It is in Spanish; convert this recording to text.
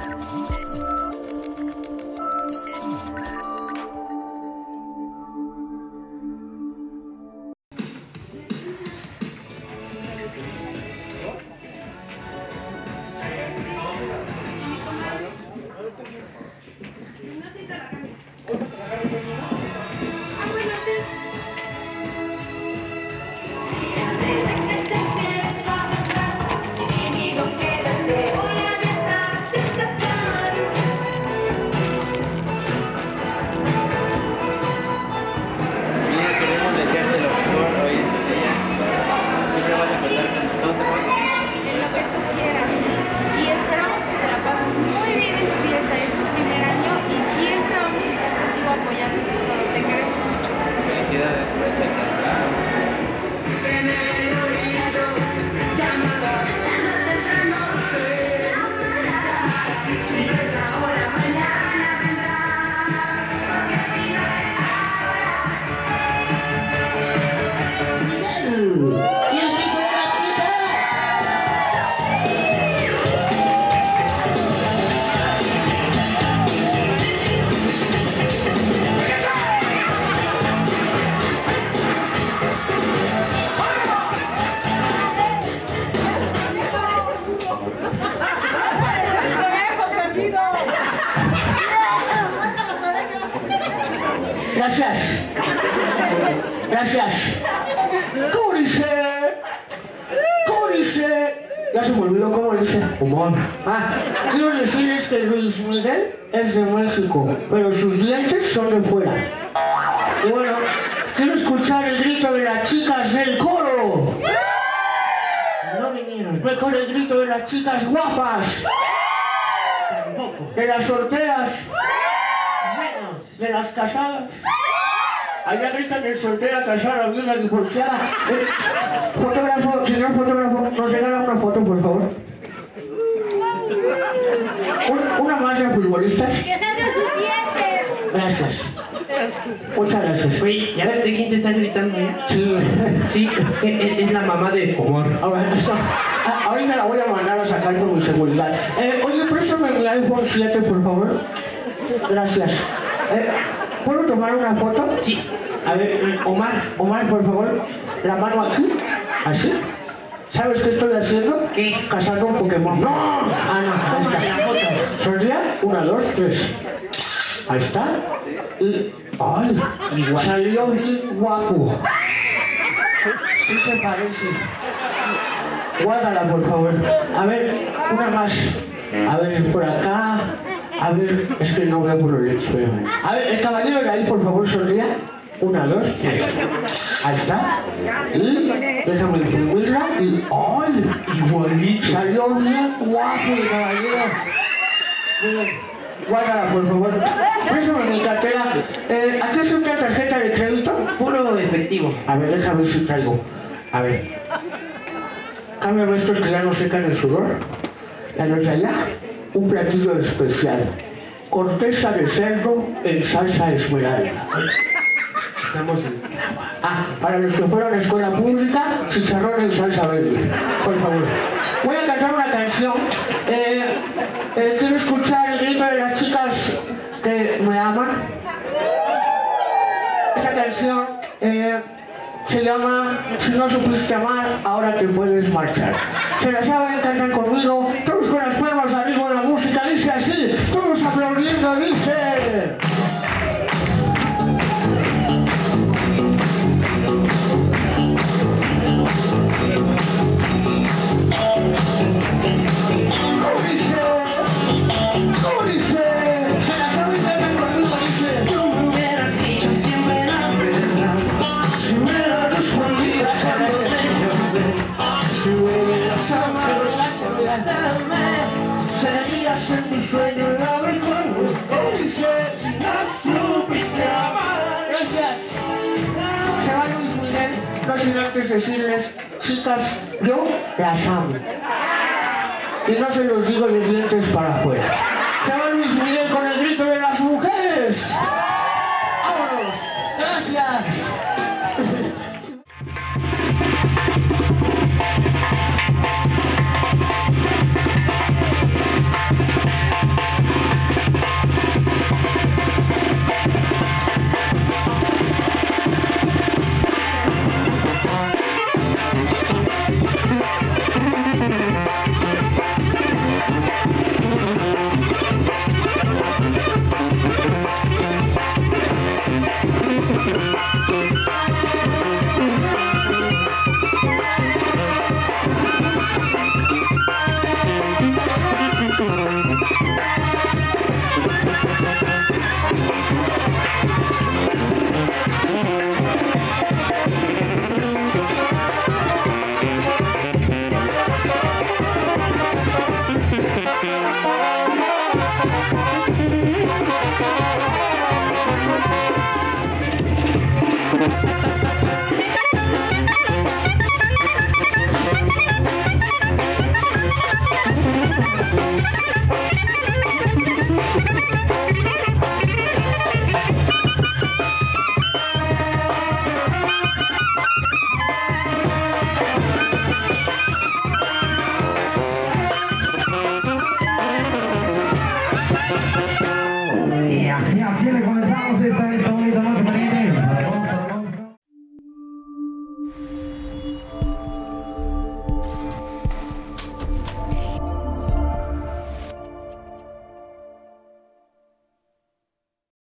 Gracias. Gracias. ¿Cómo dice? ¿Cómo dice? Ya se me olvidó cómo dice. Humor. Quiero decirles que Luis Miguel es de México, pero sus dientes son de fuera. Y bueno, quiero escuchar el grito de las chicas del coro. No vinieron. Mejor el grito de las chicas guapas. Tampoco. De las solteras. Menos. De las casadas. Allá gritan de soltera, casada, viuda, divorciada. Fotógrafo, señor fotógrafo, ¿nos regala una foto, por favor? Una más de futbolistas. ¡Que salgan sus dientes! Gracias. Muchas gracias. Oye, ¿ya ves quién te está gritando ya? Sí. Sí, es la mamá de Omar. Ahorita la voy a mandar a sacar con mi seguridad. Oye, préstame mi iPhone 7, por favor. Gracias. ¿Puedo tomar una foto? Sí. A ver, Omar, por favor. La mano aquí. ¿Así? ¿Sabes qué estoy haciendo? ¿Qué? Cazando un Pokémon. ¡No! No, ahí está. La foto. Sonría. 1, 2, 3. Ahí está. Y... ¡ay! Igual. Salió bien guapo. Sí se parece. Guárdala, por favor. A ver, una más. A ver, por acá. A ver, es que no veo por el espejo. A ver, el caballero de ahí, por favor, sonría. 1, 2, 3. Ahí está. Y déjame imprimirla. Y ¡ay! Igualito. Salió bien guapo el caballero. Bien. Guárdala, por favor. Préstame mi cartera. ¿Aquí es una tarjeta de crédito? Puro efectivo. A ver, déjame ver si traigo. A ver. Cámbiame estos que ya no secan el sudor. La noche allá. Un platillo especial. Corteza de cerdo en salsa esmeralda. Estamos en... Para los que fueron a escuela pública, chicharrón en salsa verde. Por favor. Voy a cantar una canción. Quiero escuchar el grito de las chicas que me aman. Esa canción se llama Si no supiste amar, ahora te puedes marchar. Se la saben, cantan conmigo. Todos con las palmas arriba de la música. Dice así. Todos aplaudiendo. Dice... Serías en mi sueño la mejor mujer. Si no supiste amar. Gracias. Se va Luis Miguel. No sin antes decirles, chicas, yo las amo. Y no se los digo de dientes para afuera. Se va Luis Miguel con el grito de las mujeres. ¡Vámonos! Gracias. Y así le comenzamos esta